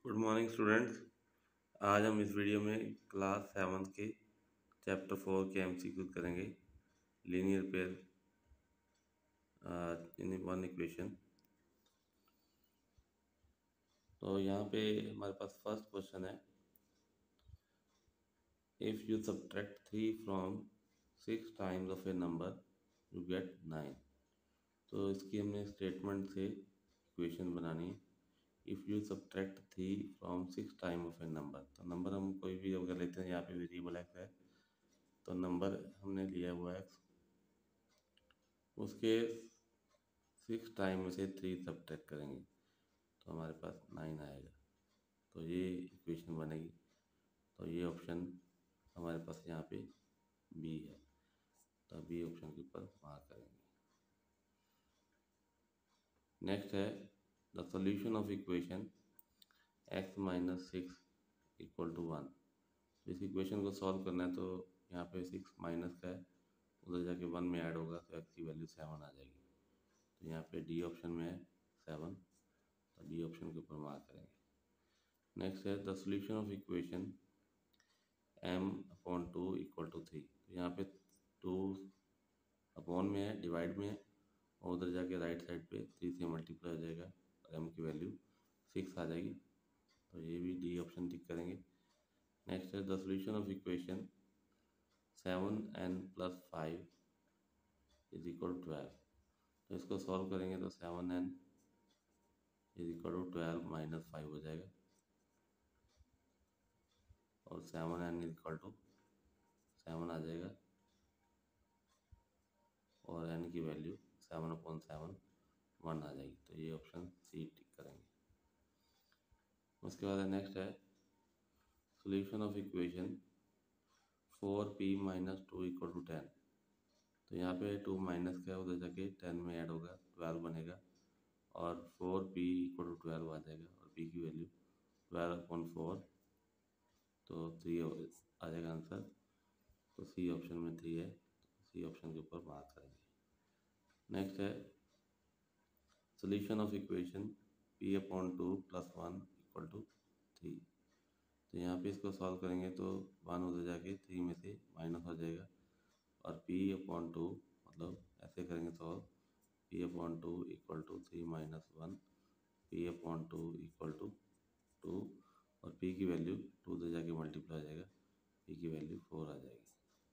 Good morning students. आज हम इस वीडियो में क्लास 7 के चैप्टर 4 के एमसीक्यू करेंगे। Linear pair in one equation. तो यहाँ पे हमारे पास फर्स्ट क्वेश्चन है, if you subtract 3 from 6 times of a number you get 9। तो इसकी हमने स्टेटमेंट से इक्वेशन बनानी है। If you subtract 3 from 6 time of a number, तो नंबर हम कोई भी अगर लेते हैं, यहाँ पे वेरिएबल एक्स है तो नंबर हमने लिया हुआ एक्स, उसके 6 टाइम में से 3 सब्ट्रैक्ट करेंगे तो हमारे पास 9 आएगा। तो ये इक्वेशन बनेगी। तो ये ऑप्शन हमारे पास यहाँ पे बी है, तो बी ऑप्शन के ऊपर मार्क करेंगे। नेक्स्ट है the solution of equation x minus 6 equal to 1। तो इस इक्वेशन को सॉल्व करना है, तो यहाँ पे 6 माइनस का है, उधर जाके 1 में ऐड होगा तो x की वैल्यू 7 आ जाएगी। तो यहाँ पे डी ऑप्शन में है 7, तो डी ऑप्शन के ऊपर मार्क करेंगे। नेक्स्ट है the solution of equation m upon 2 equal to 3। तो यहाँ पे 2 अपॉन में है, डिवाइड में है, और उधर जाके राइट साइड पे 3 से मल्टीप्लाई हो जाएगा और m की वैल्यू 6 आ जाएगी। तो ये भी डी ऑप्शन टिक करेंगे। नेक्स्ट है the solution of equation 7n plus 5 is equal to 12। तो इसको सॉल्व करेंगे तो 7n is equal to 12 minus 5 हो जाएगा, और 7n इज इक्वल टू 7 आ जाएगा, और n की वैल्यू 7/7 1 आ जाएगी। तो ये ऑप्शन सी टिक करेंगे। उसके बाद नेक्स्ट है solution of equation 4p minus 2 equal to 10। तो यहाँ पे 2 माइनस का है, उधर जाके 10 में ऐड होगा 12 बनेगा, और 4p इक्वल टू 12 आ जाएगा, और p की वैल्यू 12/4, तो 3 आ जाएगा आंसर। तो सी ऑप्शन में 3 है, तो सी ऑप्शन के ऊपर मार्क करेंगे। नेक्स्ट है solution of equation p upon 2 plus 1 equal to 3। तो यहाँ पे इसको सॉल्व करेंगे तो 1 उधर जाके 3 में से माइनस हो जाएगा, और p अपॉन 2 मतलब ऐसे करेंगे solve, p upon 2 equal to 3 minus 1, p upon 2 equal to 2, और p की वैल्यू 2 उधर जाके मल्टीप्लाई हो जाएगा, p की वैल्यू 4 आ जाएगी।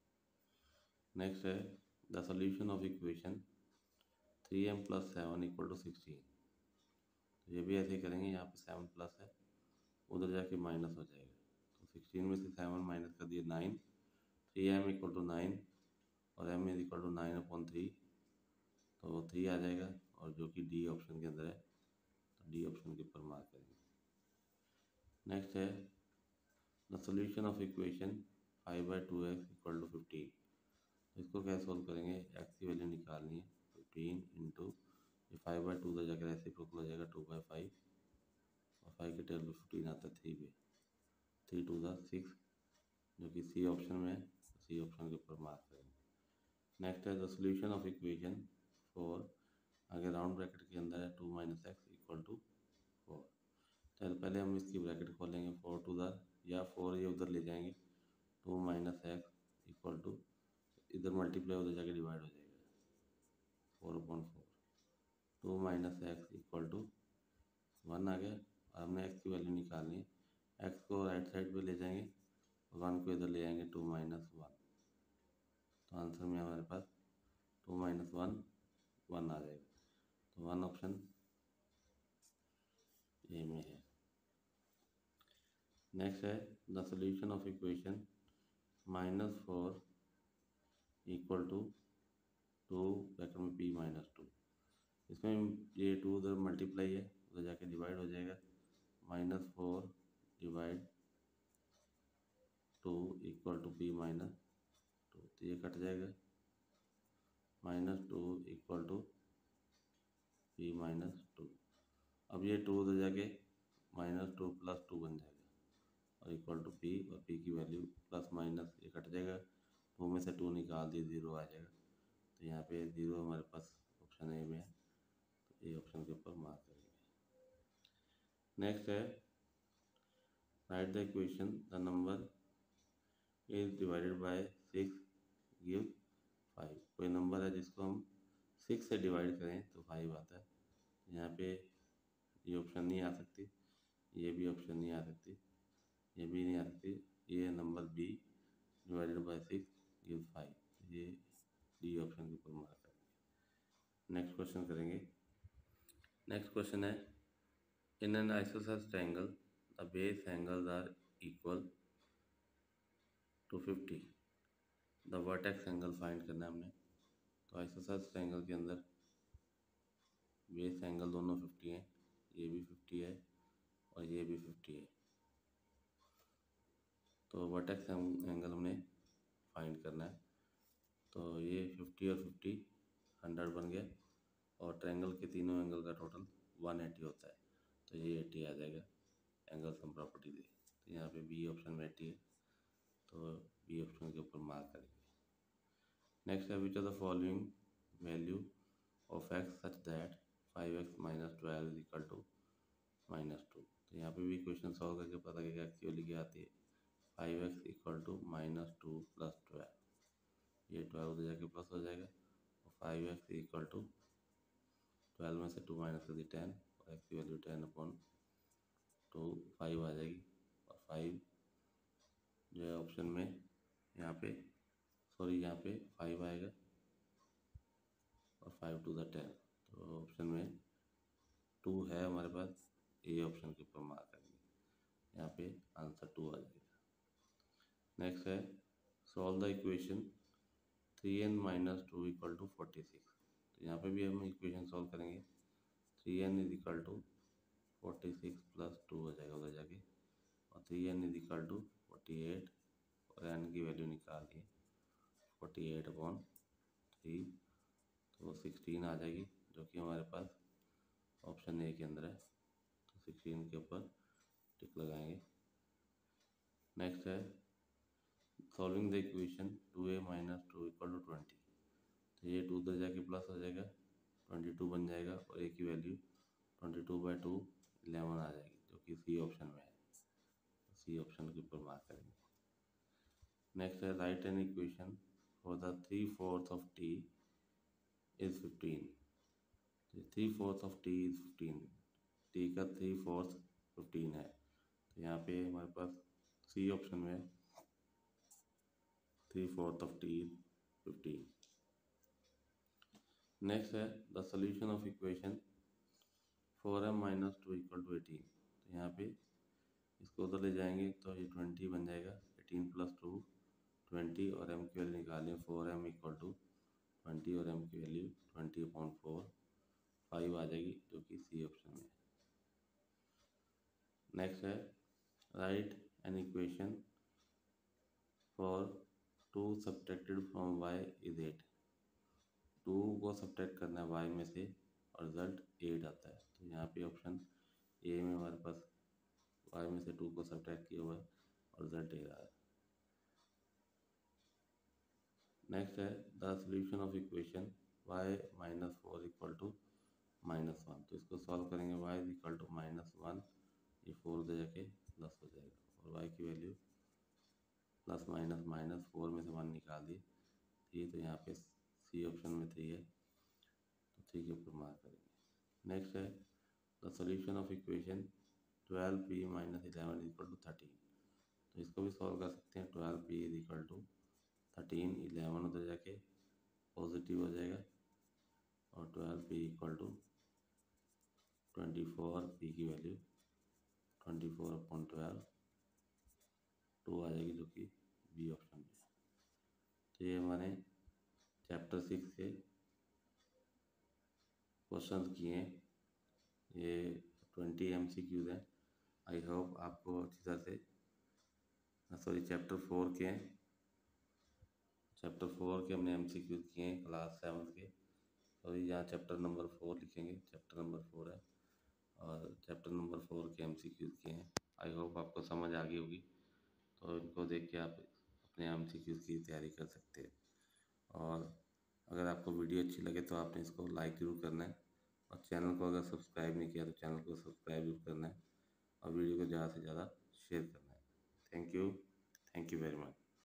नेक्स्ट है the solution of equation 3m plus 7 equal to 16। तो ये भी ऐसे ही करेंगे, यहाँ पे 7 प्लस है, उधर जाके माइनस हो जाएगा, तो 16 में से 7 माइनस कर दिए 9, 3m इक्वल टू 9, और m इज इक्वल टू 9/3, तो 3 आ जाएगा, और जो कि डी ऑप्शन के अंदर है, तो डी ऑप्शन के ऊपर मार्क करेंगे। नेक्स्ट है the solution of equation 5/2x equal to 15। इसको कैसे सोल्व करेंगे, x की वैल्यू निकालनी है, 15 इंटू 5/2 उधर जाकर ऐसे हो जाएगा 2/5, और 5 के टेबल 15 आता है 3 पे, 3 2 6, जो कि सी ऑप्शन में है, सी ऑप्शन के ऊपर मार्क करेंगे। नेक्स्ट है द सॉल्यूशन ऑफ इक्वेशन 4, आगे राउंड ब्रैकेट के अंदर है 2 माइनस एक्स इक्वल टू 4। चलो पहले हम इसकी ब्रैकेट खोलेंगे, 4 2 या 4 ये उधर ले जाएंगे, 2 माइनस एक्स इक्वल टू, इधर मल्टीप्लाई उधर जाके डिवाइड हो जाएगा 4/4, 2 माइनस एक्स इक्वल टू 1 आ गया, और हमने एक्स की वैल्यू निकालनी है, एक्स को राइट साइड पे ले जाएंगे, 1 को इधर ले जाएंगे 2 माइनस 1, तो आंसर में हमारे पास 2 माइनस 1 1 आ जाएगा, तो 1 ऑप्शन ए में है। नेक्स्ट है the solution of equation -4 equal to 2 bracket में p माइनस 2। इसमें ये 2 उधर मल्टीप्लाई है, उधर जाके डिवाइड हो जाएगा, -4 divide 2 equal to p minus 2, तो ये कट जाएगा, -2 इक्वल टू p माइनस 2। अब ये 2 उधर जाके -2 प्लस 2 बन जाएगा, और इक्वल टू p, और p की वैल्यू प्लस माइनस ये कट जाएगा, 2 में से 2 निकाल दिए 0 आ जाएगा, तो यहाँ पे 0 हमारे पास ऑप्शन ए में है, तो ए ऑप्शन के ऊपर मार्क करेंगे। नेक्स्ट है write the equation the number is divided by 6 give 5। कोई नंबर है जिसको हम 6 से डिवाइड करें तो 5 आता है। यहाँ पे ये ऑप्शन नहीं आ सकती, ये भी ऑप्शन नहीं आ सकती, ये भी नहीं आ सकती। ये number be divided by 6 give 5, ये डी ऑप्शन के ऊपर मार्क करेंगे। नेक्स्ट क्वेश्चन करेंगे। नेक्स्ट क्वेश्चन है in an isosceles triangle the base angles are equal to 50, the vertex angle find करना है हमने। तो आइसोसेलेस ट्रायंगल के अंदर बेस एंगल दोनों 50 हैं, ये भी 50 है और ये भी 50 है। तो वर्टेक्स एंगल हमने फाइंड करना है। तो ये 50 और 50 100 बन गया और ट्रायंगल के तीनों एंगल का टोटल 180 होता है। तो ये 80 आ जाएगा एंगल सम प्रॉपर्टी दे। तो यहाँ पे बी ऑप्शन में 80 है, तो बी ऑप्शन के ऊपर मार्क करेंगे। नेक्स्ट है which of the following value of x such that 5x minus 12 is equal to -2। तो यहाँ पे भी क्वेश्चन सॉल्व करके पता कि एक्स की वैल्यू क्या आती है। 5x इक्वल टू -2 प्लस 12, ये 12 उधर जाके प्लस हो जाएगा और 5x इक्वल टू 12 में से 2 माइनस कर दी 10 और x की वैल्यू 10/2 5 आ जाएगी। और 5 जो है ऑप्शन में यहाँ पे यहाँ पे 5 आएगा और 5 टू द 10, तो ऑप्शन में 2 है हमारे पास, ए ऑप्शन के ऊपर मार्क करेंगे। यहाँ पे आंसर 2 आ जाएगा। नेक्स्ट है solve the equation 3n minus 2 equal to 46। तो यहाँ पे भी हम इक्वेशन सॉल्व करेंगे। 3n is equal to 46 plus 2 हो जाएगा उधर जाके और 3n इज इक्वल टू 48 और n की वैल्यू निकाल दी 48/3, तो 16 आ जाएगी जो कि हमारे पास ऑप्शन ए के अंदर है। तो 16 के ऊपर टिक लगाएंगे। नेक्स्ट है solving the equation 2a minus 2 equal to 20। तो ये 2 उधर जाके प्लस हो जाएगा, 22 बन जाएगा और a की वैल्यू 22/2 11 आ जाएगी जो कि सी ऑप्शन में है। सी ऑप्शन के ऊपर मार्क करेंगे। नेक्स्ट है write an equation for the 3/4 of t is 15। 3/4 of t is 15, t का 3/4 15 है। तो यहाँ पे हमारे पास सी ऑप्शन में 3/4 ऑफ t इज 15। नेक्स्ट है the solution of equation 4m minus 2 equal to 18। तो यहाँ पे इसको उधर ले जाएंगे तो ये 20 बन जाएगा, 18 प्लस 2 20 और m की वैल्यू निकालें 4m इक्वल टू 20 और m की वैल्यू 20/4 5 आ जाएगी जो कि सी ऑप्शन में है। नेक्स्ट है write an equation for 2 subtracted from y is 8। 2 को सब्ट्रैक्ट करना है y में से और रिजल्ट 8 आता है। तो यहाँ पे ऑप्शन ए में हमारे पास y में से 2 को सब्ट्रैक्ट किया हुआ है और रिजल्ट 8 आ रहा है। नेक्स्ट है the solution of equation y minus 4 equal to -1। तो इसको सॉल्व करेंगे y इज इक्वल टू -1, ये 4 दे जाके प्लस हो जाएगा और y की वैल्यू प्लस माइनस -4 में से 1 निकाल दिए 3, तो यहाँ पे सी ऑप्शन में 3 है, तो 3 के ऊपर मार्क करेंगे। नेक्स्ट है the solution of equation 12p minus 11 is equal to 13। तो इसको भी सॉल्व कर सकते हैं। 12p इज इक्वल टू 13, 11 उधर जाके पॉजिटिव हो जाएगा और 12p इक्वल टू 24, p की वैल्यू 24/12 2 आ जाएगी जो कि बी ऑप्शन में है। तो ये हमारे चैप्टर 6 के क्वेश्चन किए हैं, ये 20 MCQs हैं। आई होप आपको अच्छी तरह से, चैप्टर 4 के हैं, चैप्टर 4 के हमने MCQs किए हैं क्लास 7 के। तो यहाँ चैप्टर नंबर 4 लिखेंगे, चैप्टर नंबर 4 है और चैप्टर नंबर 4 के MCQs किए हैं। आई होप आपको समझ आ गई होगी, तो इनको देख के आप अपने MCQs की तैयारी कर सकते हैं। और अगर आपको वीडियो अच्छी लगे तो आपने इसको लाइक ज़रूर करना है और चैनल को अगर सब्सक्राइब नहीं किया तो चैनल को सब्सक्राइब ज़रूर करना है और वीडियो को ज़्यादा से ज़्यादा शेयर करना है। Thank you very much.